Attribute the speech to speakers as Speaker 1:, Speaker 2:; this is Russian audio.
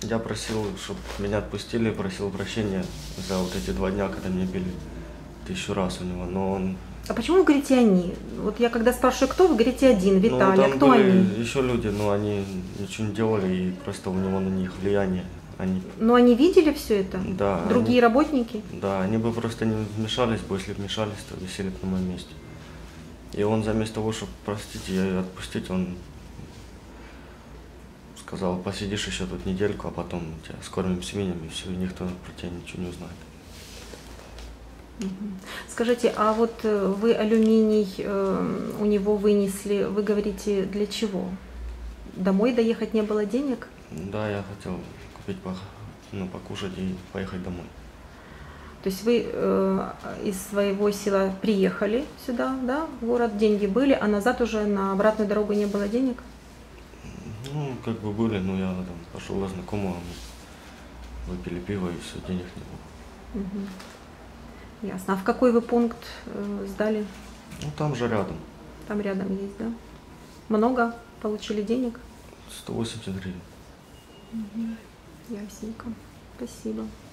Speaker 1: Я просил, чтобы меня отпустили, просил прощения за вот эти 2 дня, когда меня били 1000 раз у него, но он...
Speaker 2: А почему вы говорите «они»? Вот я когда спрашиваю, кто, вы говорите один,
Speaker 1: Ну,
Speaker 2: Виталий.
Speaker 1: там
Speaker 2: А кто
Speaker 1: были
Speaker 2: они?
Speaker 1: еще люди, но они ничего не делали, и просто у него на них влияние. Они,
Speaker 2: Но они видели все это?
Speaker 1: да,
Speaker 2: Другие работники?
Speaker 1: да, они бы просто не вмешались бы, если бы вмешались, то висели бы на моем месте. И он заместо того, чтобы простить и отпустить, он сказал: посидишь еще тут недельку, а потом тебя скормим семенем, и все, и никто про тебя ничего не узнает.
Speaker 2: Скажите, а вот вы алюминий у него вынесли, вы говорите, для чего? Домой доехать не было денег?
Speaker 1: Да, я хотел купить покушать и поехать домой.
Speaker 2: То есть вы из своего села приехали сюда, да, в город, деньги были, а назад уже на обратную дорогу не было денег?
Speaker 1: Ну, как бы были, но я там пошел к знакомому, выпили пиво, и все, денег не было.
Speaker 2: Ясно. А в какой вы пункт сдали?
Speaker 1: Ну, там же рядом.
Speaker 2: Там рядом есть, да? Много получили денег?
Speaker 1: 180 гривен.
Speaker 2: Ясненько. Спасибо.